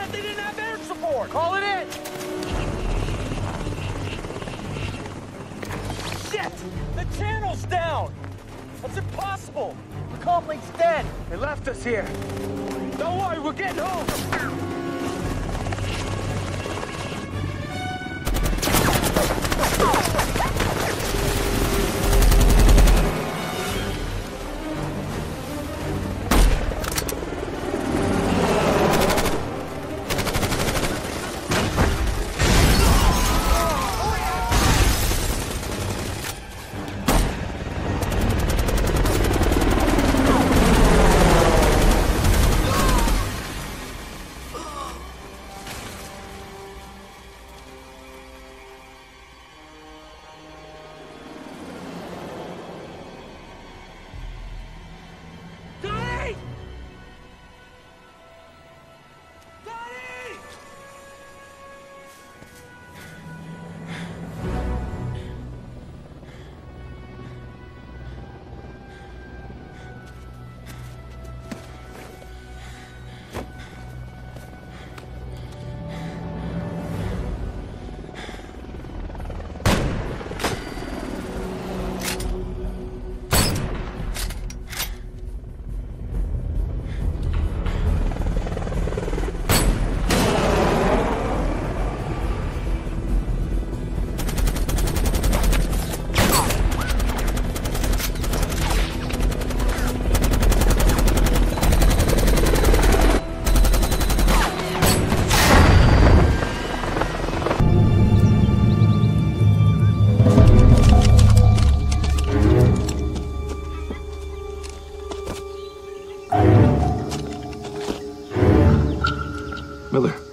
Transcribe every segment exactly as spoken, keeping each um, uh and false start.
Barrett, they didn't have air support! Call it in! Shit! The channel's down! That's impossible! The comlink's dead! They left us here! Don't worry, we're getting home! Miller.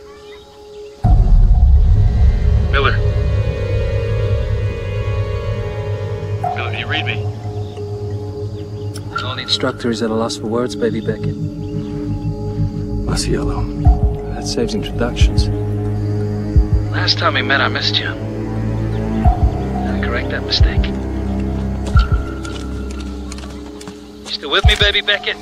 Miller. Miller, do you read me? The instructor is at a loss for words, baby Beckett. That's yellow. That saves introductions. Last time we met, I missed you. I'll correct that mistake. You still with me, baby Beckett?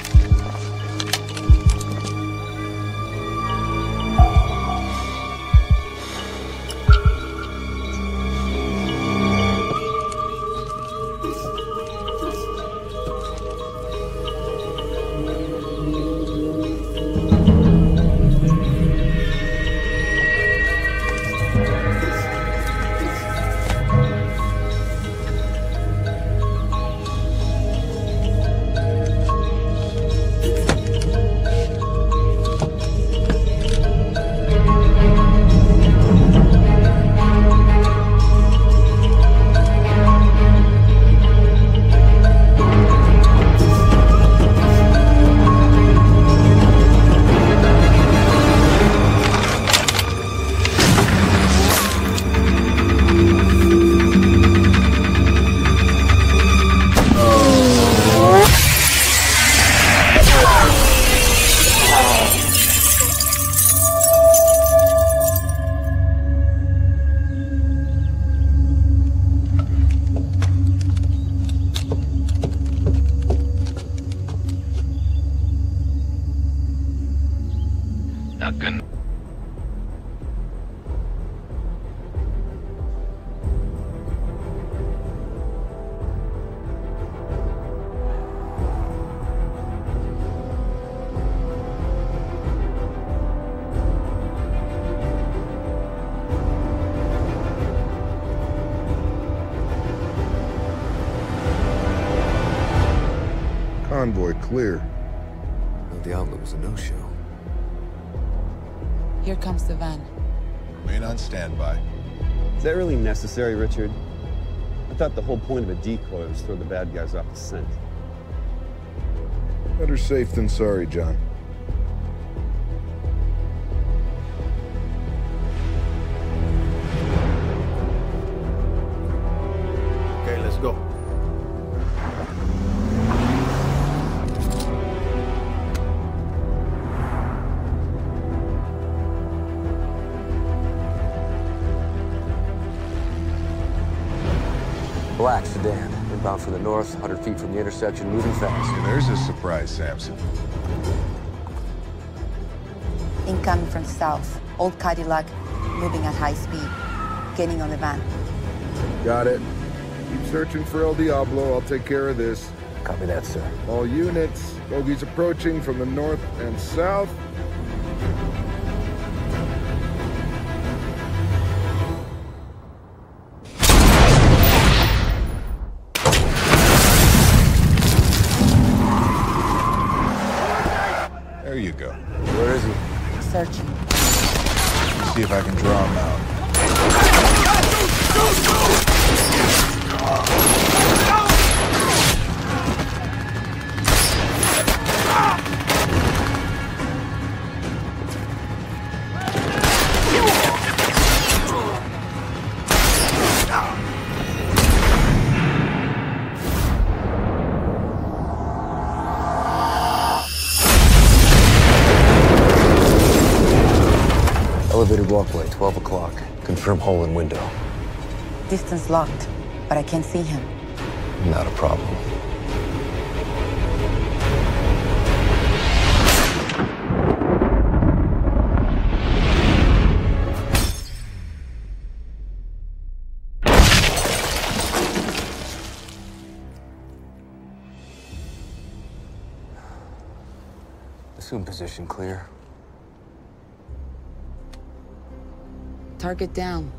Not good. Convoy clear. El Diablo was a no-show. Here comes the van. Remain on standby. Is that really necessary, Richard? I thought the whole point of a decoy was to throw the bad guys off the scent. Better safe than sorry, John. Okay, let's go. Black sedan, inbound from the north, one hundred feet from the intersection, moving fast. And there's a surprise, Samson. Incoming from south. Old Cadillac, moving at high speed. Getting on the van. Got it. Keep searching for El Diablo. I'll take care of this. Copy that, sir. All units. Bogies approaching from the north and south. There you go. Where is he? Searching. See if I can draw him out. Elevated walkway, twelve o'clock. Confirm hole in window. Distance locked, but I can't see him. Not a problem. Assume position clear. Target down.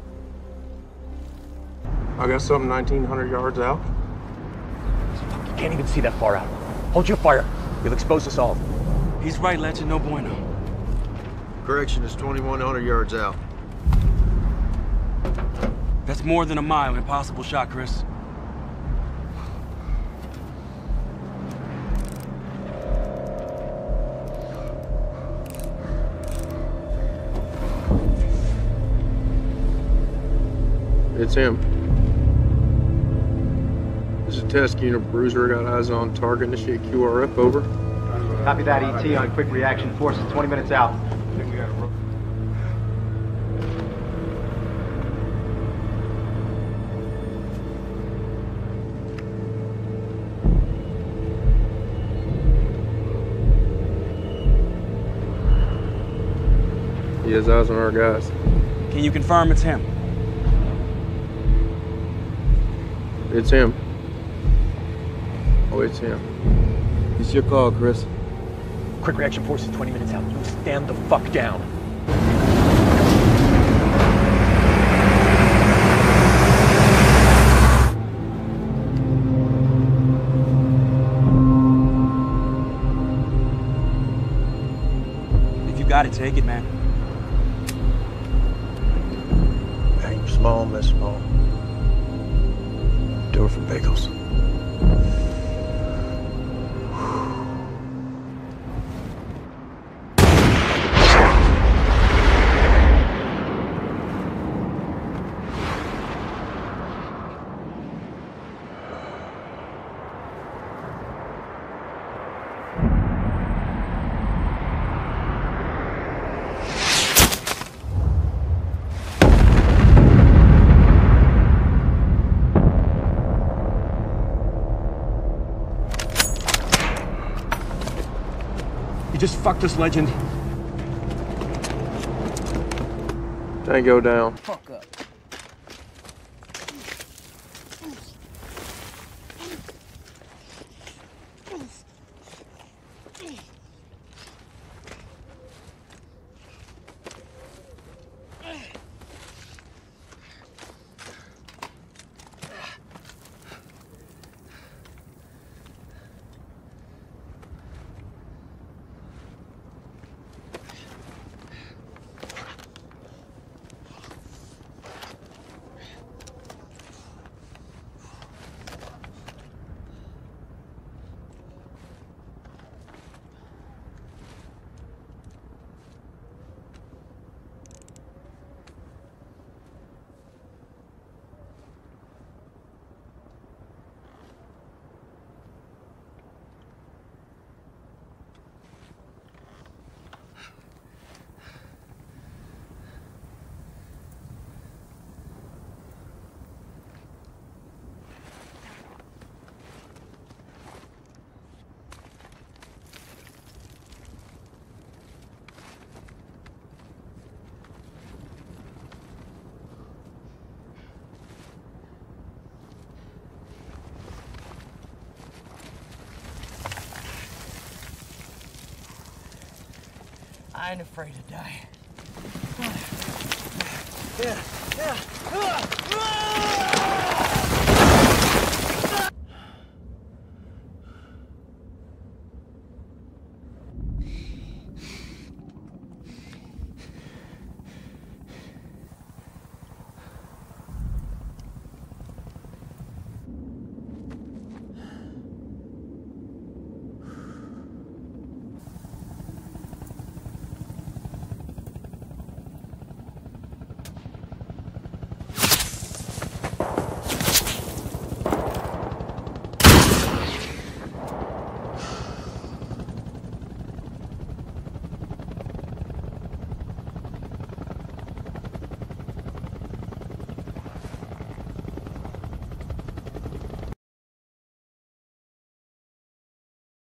I got something nineteen hundred yards out. You can't even see that far out. Hold your fire. You'll expose us all. He's right, Legend. No bueno. Correction is twenty-one hundred yards out. That's more than a mile. Impossible shot, Chris. It's him. This is test unit Bruiser. Got eyes on target. Initiate Q R F, over. Copy that, E T on quick reaction forces, twenty minutes out. He has eyes on our guys. Can you confirm it's him? It's him. Oh, it's him. It's your call, Chris. Quick reaction force is twenty minutes out. You stand the fuck down. If you got it, take it, man. Aim small, miss small. Do it for bagels. Just fucked us, Legend. Tango down. Fuck up. I ain't afraid to die. Yeah, yeah, yeah.